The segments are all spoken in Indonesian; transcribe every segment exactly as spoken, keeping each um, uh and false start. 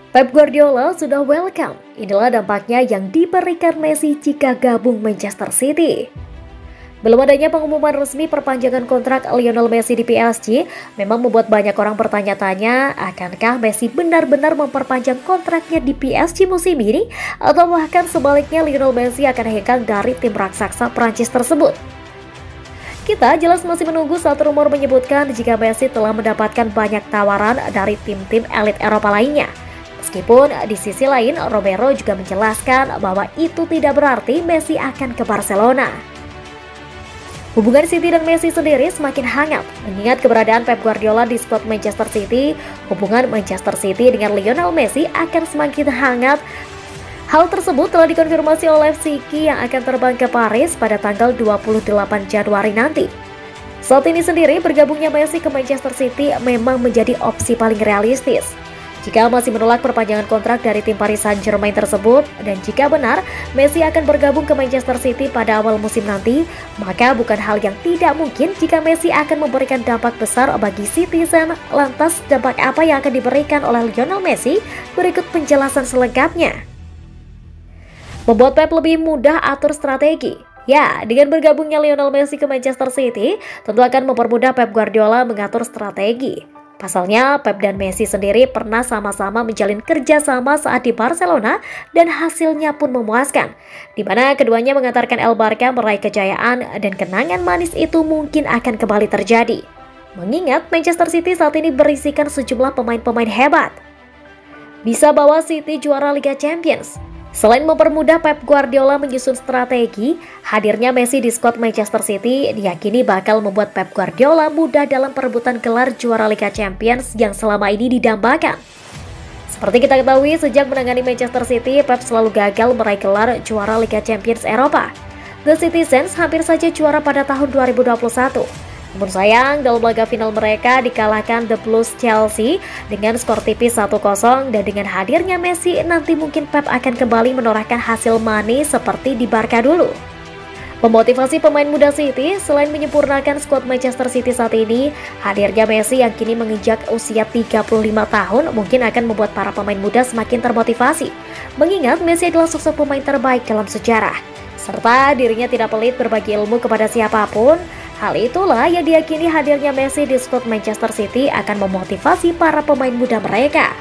Pep Guardiola sudah welcome. Inilah dampaknya yang diberikan Messi jika gabung Manchester City. Belum adanya pengumuman resmi perpanjangan kontrak Lionel Messi di P S G memang membuat banyak orang bertanya-tanya, akankah Messi benar-benar memperpanjang kontraknya di P S G musim ini, atau bahkan sebaliknya Lionel Messi akan hengkang dari tim raksasa Prancis tersebut. Kita jelas masih menunggu saat rumor menyebutkan jika Messi telah mendapatkan banyak tawaran dari tim-tim elit Eropa lainnya. Meskipun di sisi lain, Romero juga menjelaskan bahwa itu tidak berarti Messi akan ke Barcelona. Hubungan City dan Messi sendiri semakin hangat. Mengingat keberadaan Pep Guardiola di skuad Manchester City, hubungan Manchester City dengan Lionel Messi akan semakin hangat. Hal tersebut telah dikonfirmasi oleh Siki yang akan terbang ke Paris pada tanggal dua puluh delapan Januari nanti. Saat ini sendiri, bergabungnya Messi ke Manchester City memang menjadi opsi paling realistis. Jika masih menolak perpanjangan kontrak dari tim Paris Saint-Germain tersebut, dan jika benar Messi akan bergabung ke Manchester City pada awal musim nanti, maka bukan hal yang tidak mungkin jika Messi akan memberikan dampak besar bagi Citizen. Lantas, dampak apa yang akan diberikan oleh Lionel Messi? Berikut penjelasan selengkapnya. Membuat Pep lebih mudah atur strategi. Ya, dengan bergabungnya Lionel Messi ke Manchester City, tentu akan mempermudah Pep Guardiola mengatur strategi. Pasalnya, Pep dan Messi sendiri pernah sama-sama menjalin kerjasama saat di Barcelona dan hasilnya pun memuaskan, di mana keduanya mengantarkan El Barca meraih kejayaan dan kenangan manis itu mungkin akan kembali terjadi. Mengingat Manchester City saat ini berisikan sejumlah pemain-pemain hebat. Bisa bawa City juara Liga Champions. Selain mempermudah Pep Guardiola menyusun strategi, hadirnya Messi di skuad Manchester City diyakini bakal membuat Pep Guardiola mudah dalam perebutan gelar juara Liga Champions yang selama ini didambakan. Seperti kita ketahui, sejak menangani Manchester City, Pep selalu gagal meraih gelar juara Liga Champions Eropa. The Citizens hampir saja juara pada tahun dua ribu dua puluh satu. Namun sayang, dalam laga final mereka dikalahkan The Blues Chelsea dengan skor tipis satu kosong, dan dengan hadirnya Messi nanti mungkin Pep akan kembali menorehkan hasil manis seperti di Barca dulu. Memotivasi pemain muda City, selain menyempurnakan skuad Manchester City saat ini, hadirnya Messi yang kini menginjak usia tiga puluh lima tahun mungkin akan membuat para pemain muda semakin termotivasi. Mengingat Messi adalah sosok pemain terbaik dalam sejarah, serta dirinya tidak pelit berbagi ilmu kepada siapapun. Hal itulah yang diyakini hadirnya Messi di skuad Manchester City akan memotivasi para pemain muda mereka.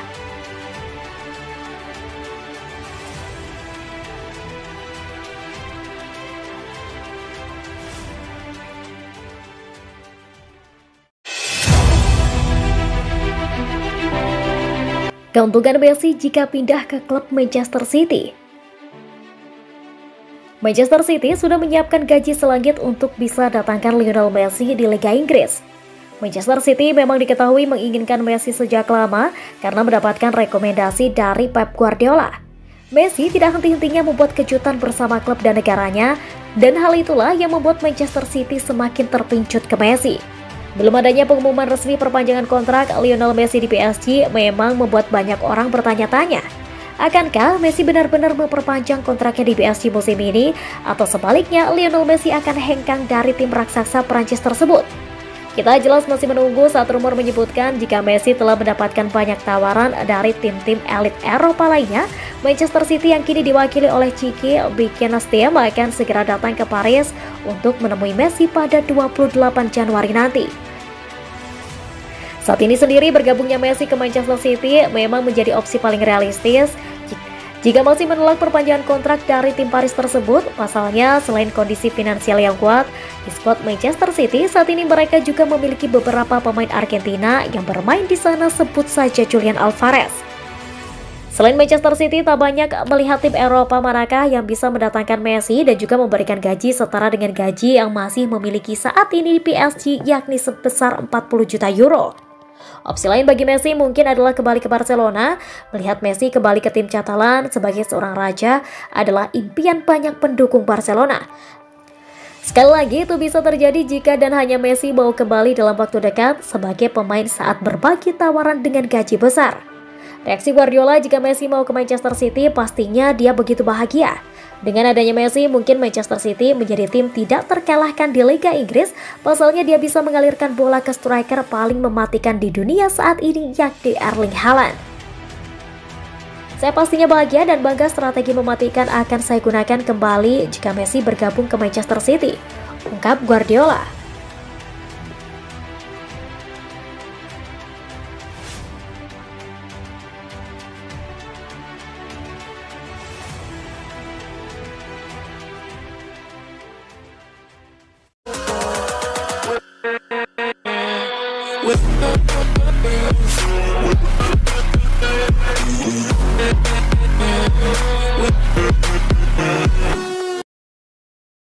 Keuntungan Messi jika pindah ke klub Manchester City. Manchester City sudah menyiapkan gaji selangit untuk bisa datangkan Lionel Messi di Liga Inggris. Manchester City memang diketahui menginginkan Messi sejak lama karena mendapatkan rekomendasi dari Pep Guardiola. Messi tidak henti-hentinya membuat kejutan bersama klub dan negaranya, dan hal itulah yang membuat Manchester City semakin terpincut ke Messi. Belum adanya pengumuman resmi perpanjangan kontrak Lionel Messi di P S G memang membuat banyak orang bertanya-tanya. Akankah Messi benar-benar memperpanjang kontraknya di P S G musim ini, atau sebaliknya Lionel Messi akan hengkang dari tim raksasa Prancis tersebut? Kita jelas masih menunggu saat rumor menyebutkan jika Messi telah mendapatkan banyak tawaran dari tim-tim elit Eropa lainnya. Manchester City yang kini diwakili oleh Ciki Bikinastem akan segera datang ke Paris untuk menemui Messi pada dua puluh delapan Januari nanti. Saat ini sendiri bergabungnya Messi ke Manchester City memang menjadi opsi paling realistis jika masih menolak perpanjangan kontrak dari tim Paris tersebut. Pasalnya, selain kondisi finansial yang kuat, di skuad Manchester City saat ini mereka juga memiliki beberapa pemain Argentina yang bermain di sana, sebut saja Julian Alvarez. Selain Manchester City, tak banyak melihat tim Eropa manakah yang bisa mendatangkan Messi dan juga memberikan gaji setara dengan gaji yang masih memiliki saat ini di P S G, yakni sebesar empat puluh juta euro. Opsi lain bagi Messi mungkin adalah kembali ke Barcelona. Melihat Messi kembali ke tim Catalan sebagai seorang raja adalah impian banyak pendukung Barcelona. Sekali lagi, itu bisa terjadi jika dan hanya Messi mau kembali dalam waktu dekat sebagai pemain saat berbagi tawaran dengan gaji besar. Reaksi Guardiola jika Messi mau ke Manchester City, pastinya dia begitu bahagia. Dengan adanya Messi, mungkin Manchester City menjadi tim tidak terkalahkan di Liga Inggris. Pasalnya dia bisa mengalirkan bola ke striker paling mematikan di dunia saat ini, yakni Erling Haaland. Saya pastinya bahagia dan bangga strategi mematikan akan saya gunakan kembali jika Messi bergabung ke Manchester City, ungkap Guardiola. With